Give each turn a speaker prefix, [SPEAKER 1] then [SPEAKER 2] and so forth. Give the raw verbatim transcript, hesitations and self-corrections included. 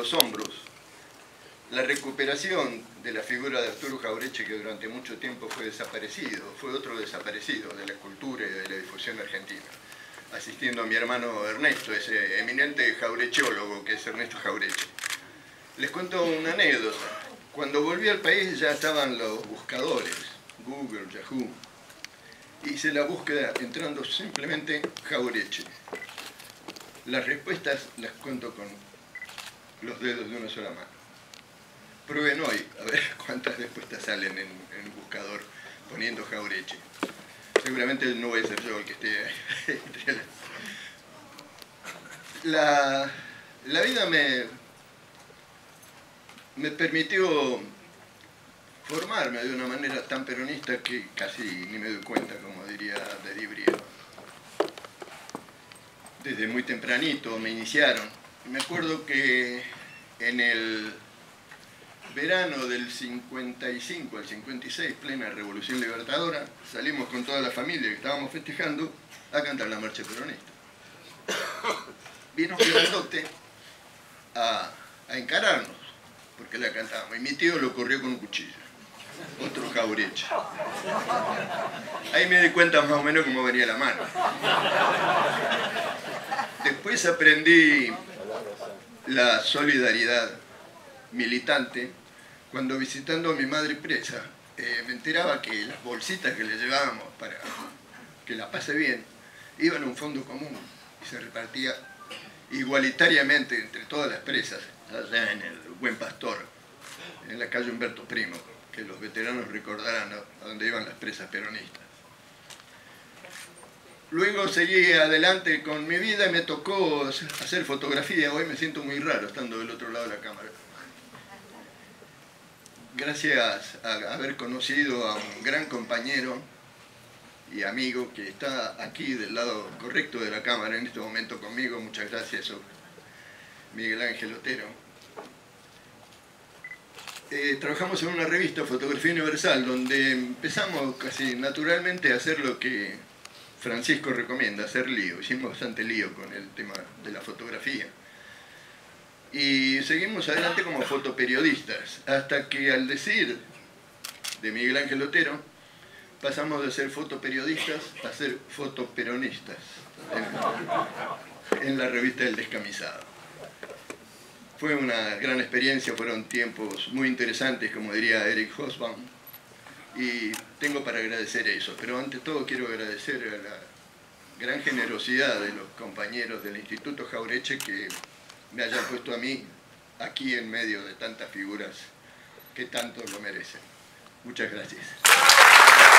[SPEAKER 1] los hombros la recuperación de la figura de Arturo Jauretche, que durante mucho tiempo fue desaparecido, fue otro desaparecido de la cultura y de la difusión argentina, asistiendo a mi hermano Ernesto, ese eminente jaurecheólogo que es Ernesto Jauretche. Les cuento una anécdota. Cuando volví al país ya estaban los buscadores, Google, Yahoo. Hice la búsqueda entrando simplemente Jauretche. Las respuestas las cuento con los dedos de una sola mano. Prueben hoy a ver cuántas respuestas salen en, en el buscador poniendo Jauretche. Seguramente no voy a ser yo el que esté entre la... La, la vida me, me permitió formarme de una manera tan peronista que casi ni me doy cuenta, como diría Daddy Brieva. Desde muy tempranito me iniciaron. Me acuerdo que en el verano del cincuenta y cinco al cincuenta y seis, plena Revolución Libertadora, salimos con toda la familia que estábamos festejando a cantar la marcha peronista. Vino un grandote a, a encararnos, porque la cantábamos, y mi tío lo corrió con un cuchillo, otro Jauretche. Ahí me di cuenta más o menos cómo venía la mano. Después aprendí la solidaridad militante cuando, visitando a mi madre presa, eh, me enteraba que las bolsitas que le llevábamos para que la pase bien iban a un fondo común y se repartía igualitariamente entre todas las presas, allá en el Buen Pastor, en la calle Humberto Primo, que los veteranos recordarán a donde iban las presas peronistas. Luego seguí adelante con mi vida y me tocó hacer fotografía. Hoy me siento muy raro estando del otro lado de la cámara. Gracias a haber conocido a un gran compañero y amigo que está aquí del lado correcto de la cámara en este momento conmigo. Muchas gracias, Miguel Ángel Otero. Eh, trabajamos en una revista, Fotografía Universal, donde empezamos casi naturalmente a hacer lo que Francisco recomienda, hacer lío. Hicimos bastante lío con el tema de la fotografía. Y seguimos adelante como fotoperiodistas, hasta que al decir de Miguel Ángel Otero, pasamos de ser fotoperiodistas a ser fotoperonistas en, en la revista El Descamisado. Fue una gran experiencia, fueron tiempos muy interesantes, como diría Eric Hobsbawm, y tengo para agradecer eso. Pero ante todo quiero agradecer a la gran generosidad de los compañeros del Instituto Jauretche que me hayan puesto a mí aquí en medio de tantas figuras que tanto lo merecen. Muchas gracias.